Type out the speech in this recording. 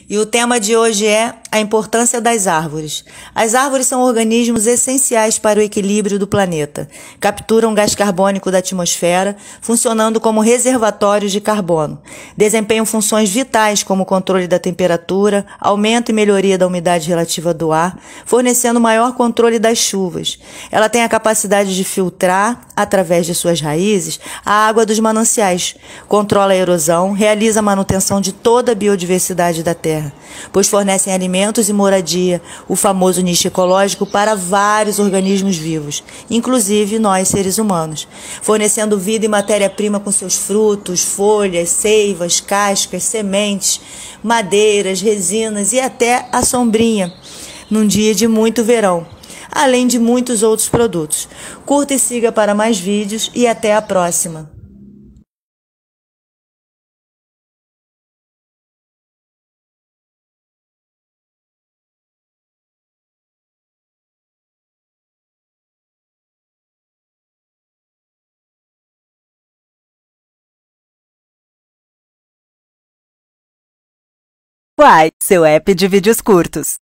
E o tema de hoje é a importância das árvores. As árvores são organismos essenciais para o equilíbrio do planeta. Capturam gás carbônico da atmosfera, funcionando como reservatórios de carbono. Desempenham funções vitais como controle da temperatura, aumento e melhoria da umidade relativa do ar, fornecendo maior controle das chuvas. Ela tem a capacidade de filtrar, através de suas raízes, a água dos mananciais, controla a erosão, realiza a manutenção de toda a biodiversidade da terra, pois fornecem alimentos e moradia, o famoso nicho ecológico para vários organismos vivos, inclusive nós seres humanos, fornecendo vida e matéria-prima com seus frutos, folhas, seivas, cascas, sementes, madeiras, resinas e até a sombrinha, num dia de muito verão, além de muitos outros produtos. Curta e siga para mais vídeos e até a próxima! Quai, seu app de vídeos curtos.